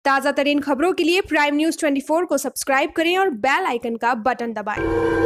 ताज़ा तरीन खबरों के लिए प्राइम न्यूज़ 24 को सब्सक्राइब करें और बेल आइकन का बटन दबाएं।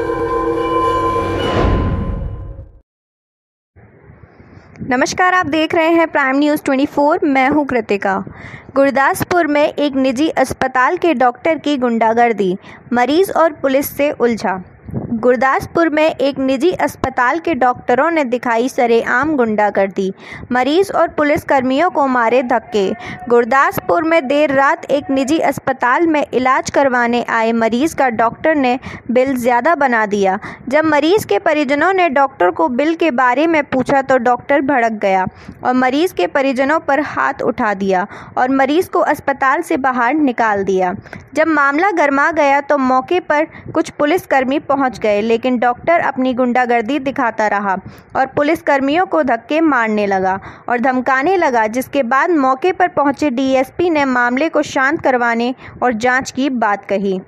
नमस्कार, आप देख रहे हैं प्राइम न्यूज़ 24। मैं हूं कृतिका। गुरदासपुर में एक निजी अस्पताल के डॉक्टर की गुंडागर्दी, मरीज और पुलिस से उलझा। गुरदासपुर में एक निजी अस्पताल के डॉक्टरों ने दिखाई सरेआम गुंडागर्दी, मरीज और पुलिस कर्मियों को मारे धक्के। गुरदासपुर में देर रात एक निजी अस्पताल में इलाज करवाने आए मरीज का डॉक्टर ने बिल ज़्यादा बना दिया। जब मरीज के परिजनों ने डॉक्टर को बिल के बारे में पूछा तो डॉक्टर भड़क गया और मरीज के परिजनों पर हाथ उठा दिया और मरीज को अस्पताल से बाहर निकाल दिया। जब मामला गर्मा गया तो मौके पर कुछ पुलिसकर्मी पहुंच गए, लेकिन डॉक्टर अपनी गुंडागर्दी दिखाता रहा और पुलिसकर्मियों को धक्के मारने लगा और धमकाने लगा, जिसके बाद मौके पर पहुंचे डीएसपी ने मामले को शांत करवाने और जांच की बात कही।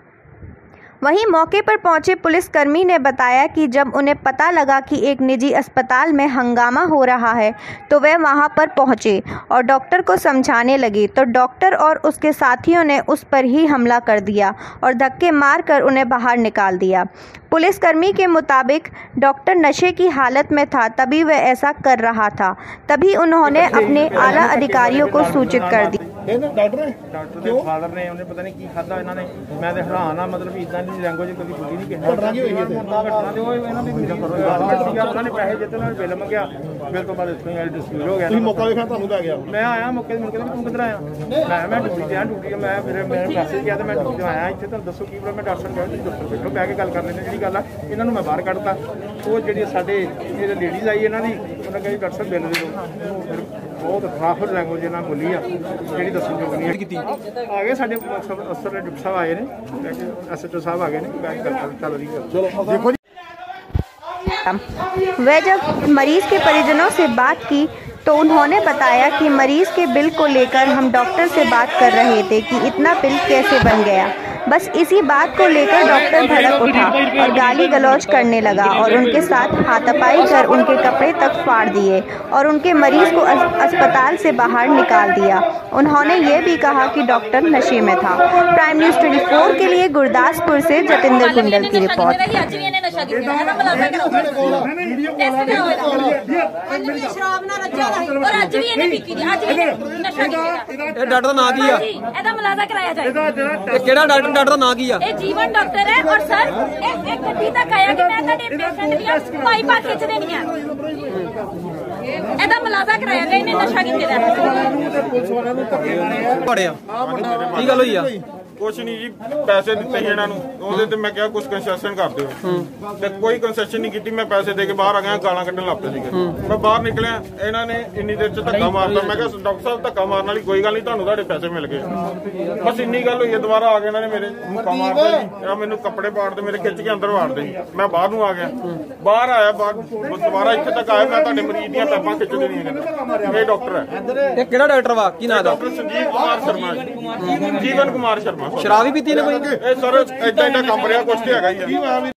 वहीं मौके पर पहुंचे पुलिसकर्मी ने बताया कि जब उन्हें पता लगा कि एक निजी अस्पताल में हंगामा हो रहा है तो वे वहां पर पहुंचे और डॉक्टर को समझाने लगे, तो डॉक्टर और उसके साथियों ने उस पर ही हमला कर दिया और धक्के मारकर उन्हें बाहर निकाल दिया। पुलिसकर्मी के मुताबिक डॉक्टर नशे की हालत में था, तभी वह ऐसा कर रहा था। तभी उन्होंने अपने आला अधिकारियों को सूचित कर दिया। डॉक्टर ਦੇ ਫਾਦਰ ਨੇ ਉਹਨੇ ਪਤਾ ਨਹੀਂ ਕੀ ਖਾਦਾ ਇਹਨਾਂ ਨੇ। ਮੈਂ ਤੇ ਹੈਰਾਨ ਆ, ਮਤਲਬ ਇਦਾਂ ਦੀ ਲੈਂਗੁਏਜ ਕਦੀ ਸੁਣੀ ਨਹੀਂ ਕਿਸੇ ਘਟਨਾ ਕੀ ਹੋਈ ਹੈ। ਘਟਨਾ ਤੇ ਉਹ ਇਹਨਾਂ ਦੀ ਮੇਰਾ ਕਰੋ ਗਵਰਨਮੈਂਟ ਸੀਗਾ, ਉਹਨਾਂ ਨੇ ਪੈਸੇ ਦਿੱਤੇ, ਉਹਨਾਂ ਨੇ ਬਿੱਲ ਮੰਗਿਆ, ਬਿੱਲ ਤੋਂ ਬਾਅਦ ਇੱਥੋਂ ਹੀ ਡਿਸਪਿਊਟ ਹੋ ਗਿਆ। ਤੁਸੀਂ ਮੌਕਾ ਵੇਖਣਾ ਤੁਹਾਨੂੰ ਪੈ ਗਿਆ। ਮੈਂ ਆਇਆ ਮੌਕੇ ਤੇ, ਮੈਨੂੰ ਕਹਿੰਦਾ ਤੂੰ ਕਿੱਧਰ ਆਇਆ। ਮੈਂ ਡਿਊਟੀ ਤੇ ਆ, ਡਿਊਟੀ ਮੈਂ ਮੇਰੇ ਮੈਸੇਜ ਗਿਆ ਤੇ ਮੈਂ ਡਿਊਟੀ ਆਇਆ ਇੱਥੇ। ਤੁਹਾਨੂੰ ਦੱਸੋ ਕੀ ਮੈਂ ਡਾਕਟਰ ਸਾਹਿਬ ਕਹਿੰਦੇ ਤੁਸੀਂ ਡਾਕਟਰ ਬੈਠੋ, ਬਹਿ ਕੇ ਗੱਲ ਕਰ ਲੈਂਦੇ। ਜਿਹੜੀ ਗੱਲ ਆ ਇਹਨਾਂ ਨੂੰ ਮੈਂ ਬਾਹਰ ਕੱਢਤਾ। ਉਹ ਜਿਹੜੀ ਸਾਡੇ ਇਹ ਲੇਡੀਜ਼ ਆਈ ਇਹਨਾਂ ਦੀ, ਉਹਨਾਂ ਕਹਿੰਦੀ ਡਾਕਟਰ ਸਾਹਿਬ ਬਿੱਲ ਦੇ ਦਿਓ। बहुत खराब लैंग्वेज ना बोली आ जी दसन जोग नहीं की। आ गए साढ़े अफसर ने डिप्टी साहब आए ने, SHO साहब आ गए ने, चल रही है। चलो देखो जी। वह जब मरीज के परिजनों से बात की तो उन्होंने बताया कि मरीज के बिल को लेकर हम डॉक्टर से बात कर रहे थे कि इतना बिल कैसे बन गया। बस इसी बात को लेकर डॉक्टर भड़क उठा और गाली गलौज करने लगा और उनके साथ हाथापाई कर उनके कपड़े तक फाड़ दिए और उनके मरीज को अस्पताल से बाहर निकाल दिया। उन्होंने ये भी कहा कि डॉक्टर नशे में था। प्राइम न्यूज़ 24 के लिए गुरदासपुर से जतिंदर कुंडल की रिपोर्ट। डॉक्टर ना की डॉक्टर ना की जीवन डॉक्टर है और सर एक गड्डी तक आया कि मैं पेशेंट दियां पाइपां खिच देनियां। ਇਹਦਾ ਮਲਾਜ਼ਾ ਕਰਾਇਆ ਗਿਆ, ਇਹਨੇ ਨਸ਼ਾ ਕੀਤੇ ਦਾ। ਕੀ ਗੱਲ ਹੋਈ ਆ? कुछ नहीं जी, पैसे दिते ही इन्होंने मैं क्या कुछ कंसेशन कर दो, कोई कंसेशन नहीं की। मैं पैसे दे के बाहर आ गया, गाला कढ़न लग पे। मैं बाहर निकलिया, इन्होंने इन्नी देर च धक्का मारता। मैं क्या डॉक्टर साहब धक्का मारने वाली कोई गल नहीं, तुहानू पैसे मिल गए, बस इन्नी गल हुई है। दोबारा आ गए इन्होंने मेरे मुक्का मार दिया, मैनू कपड़े पाड़ दे, मेरे खिंच के अंदर वाड़ दे। मैं बाहर नूं आ गया, बाहर आया, दोबारा इत्थे तक आया। मैं तुहाडे मरीज दी पैपां खिच देनियां। ये डॉक्टर है, किहड़ा डॉक्टर वा की नाम दा? डॉक्टर संजीव कुमार शर्मा, जीवन कुमार शर्मा। शराबी पीती ने कोई? सर इदा काम रहा, कुछ तो है।